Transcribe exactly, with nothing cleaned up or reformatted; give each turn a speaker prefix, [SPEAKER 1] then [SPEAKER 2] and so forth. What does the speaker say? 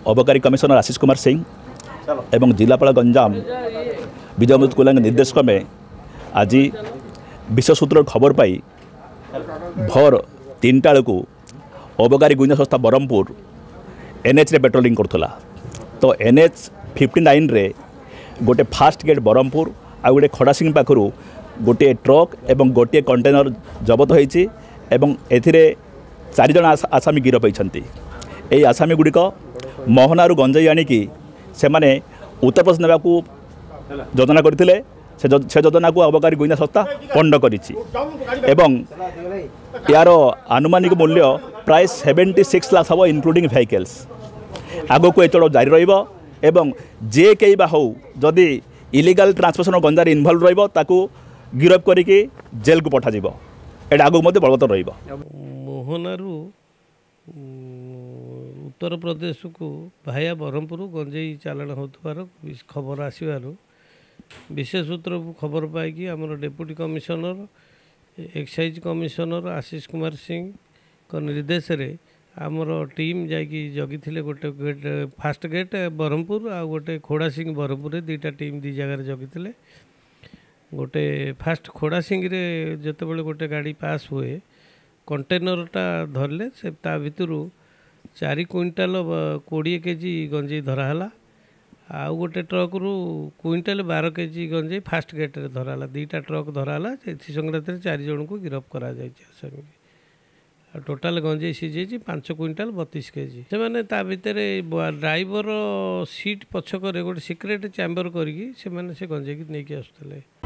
[SPEAKER 1] अबकारी कमिशनर आशीष कुमार सिंह एवं जिलापाल गंजाम विजय मुद कुला निर्देश क्रमे आज विश्वसूत्र खबर पाई भोर तीन टा को अबकारी गुइंदा संस्था ब्रह्मपुर एनएच रे पेट्रोलिंग करथला। तो एनएच फिफ्टी नाइन रे गोटे फास्ट गेट ब्रह्मपुर आ गोटे खड़ासिंग पाखु गोटे ट्रक एवं गोटे कंटेनर जबत होइछि एवं एथिरे चार जन आसामी गिरफ होइछन्ति। एई आसामी गुड़िक मोहनारू गंजाई आनिकी से माने उत्तर प्रदेश नेबाकू योजना करथिले। से से योजना को अबकारी गुइंदा संस्था पंड करिछि एवं यार आनुमानिक मूल्य प्राय सेवेंटी सिक्स लाख हम इनक्लूडिंग व्हीकल्स। आगो को एचड़ जारी रहिबो एवं जे कई बा हो जदि इलीगल ट्रांसपोर्टेशन गंजार इनवॉल्व रहिबो ताकू गिरफ करिके जेल को पठा जिवो। एटा आगो मते बलवत्तर रहिबो।
[SPEAKER 2] मोहनारू उत्तर प्रदेश को भाया ब्रह्मपुर गंजेई चालाण होतबार खबर आसबार विशेष सूत्र खबर पाई आमर deputy commissioner excise commissioner Ashish Kumar Singh को निर्देश रे आमर टीम जाकि जगी थे गोटे गेट फास्ट गेट ब्रह्मपुर आ गोटे खोड़ा सिंह ब्रह्मपुर दुईटा टीम दी जगार जगी थे। गोटे फास्ट खोड़ा सिंह रे जितेबाला गोटे गाड़ी पास हुए कंटेनरटा धरले से ता भितरू चारि क्विंटाल कोड़े केजी गंजेई धराला। आउ गोटे ट्रक रु क्विंटाल बारह केजी गंजेई फास्ट गेट रे धराला। दुईटा ट्रक धराला संक्रांत चार जन को गिरफ करा जाए। टोटाल गंजेई सीझे पांच क्विंटाल बतीस केजी। से माने ता भितर ड्राइवर सीट पछक गोटे सिक्रेट चैम्बर करके से गंजेई नहीं आसुले।